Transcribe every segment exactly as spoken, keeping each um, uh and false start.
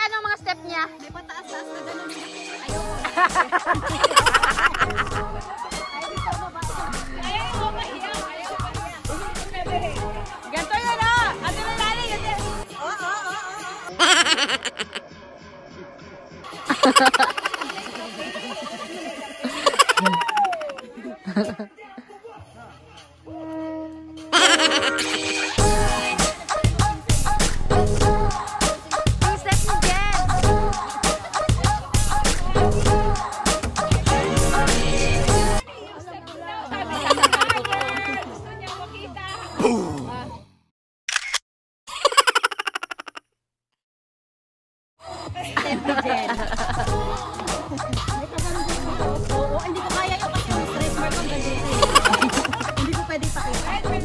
ano mga step niya? Di pa taas-taas na gano'n. Ganto yun ah! Ato na lali! Oo, oo, oo. Oo, hindi ko kaya yung kasi yung straight mark ang ganito. Hindi ko pwede ipakita.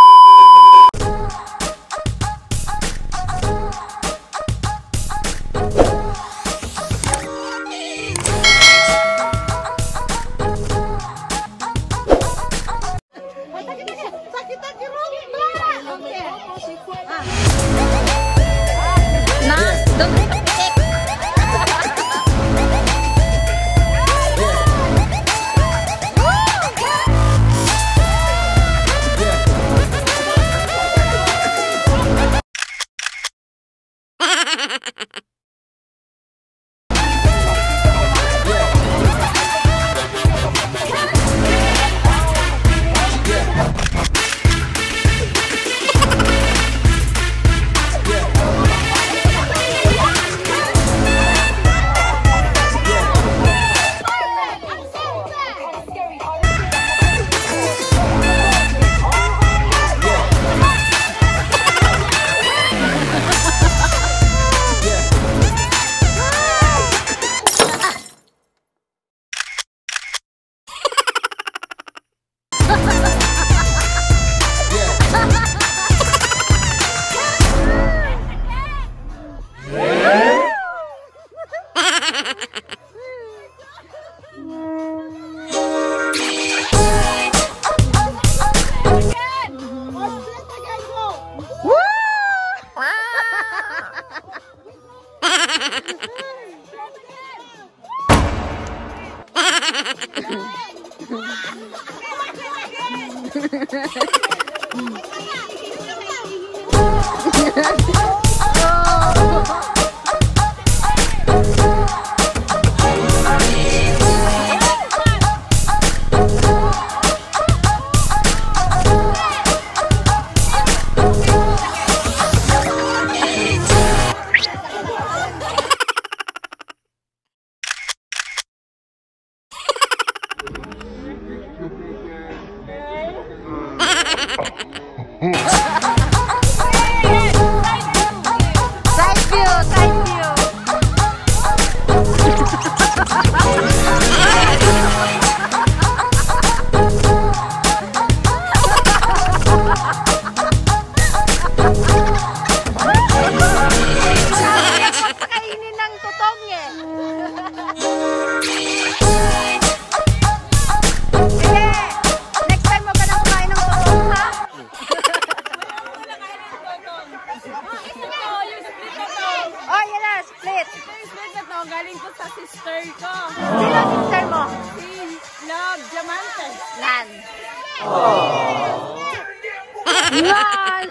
Galing ko sa sister ko. Sino sister mo? Si Love Diamante. Nan. Nan!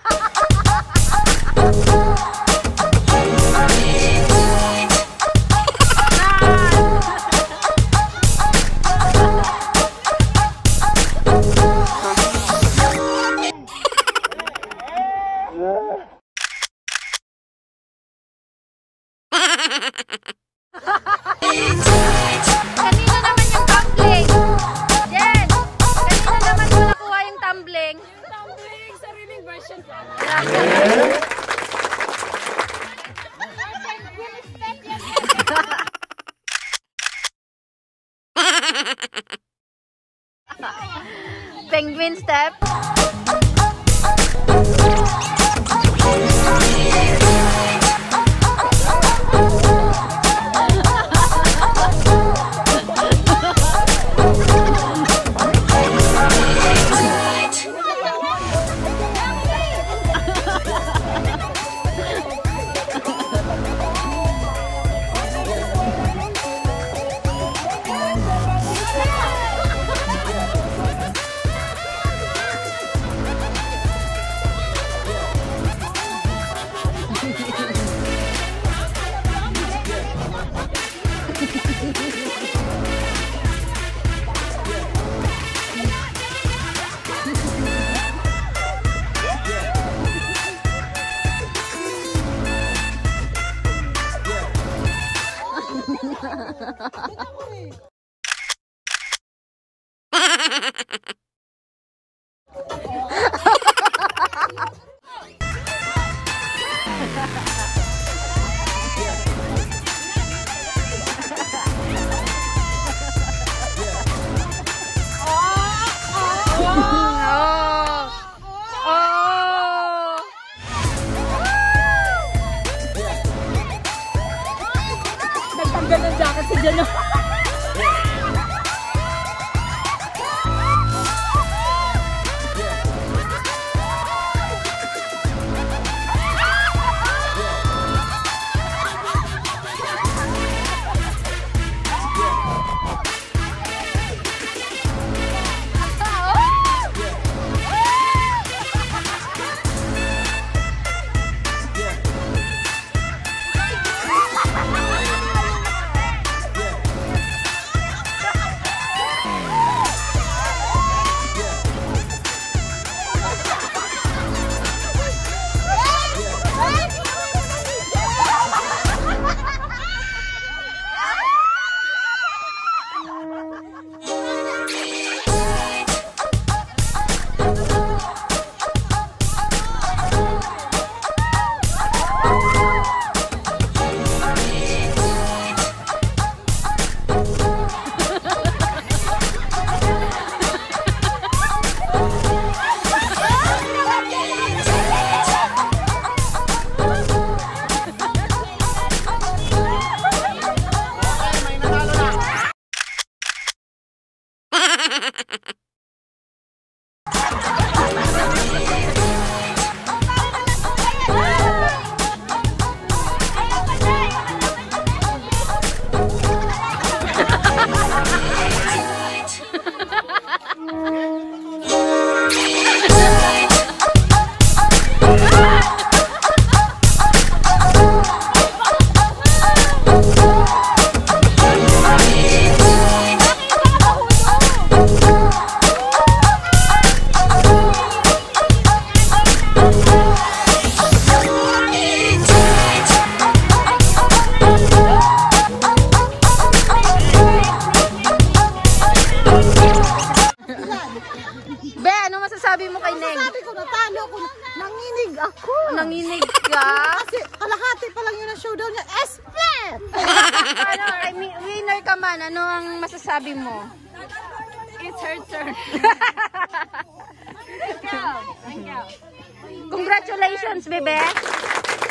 Kanina naman yung tumbling. Jen, kanina naman mo nakuha yung tumbling. Yung tumbling, sariling version ko. Penguin step. Nagtanggal ng jacket si Jano. Be, ano masasabi mo kay Neng? Sabi ko, natalo ako. Nanginig ako. Nanginig ka? Kasi kalahati pa lang yun ang showdown niya. Split! Ano, kay mi- winner ka man, ano ang masasabi mo? It's her turn. Congratulations, bebe!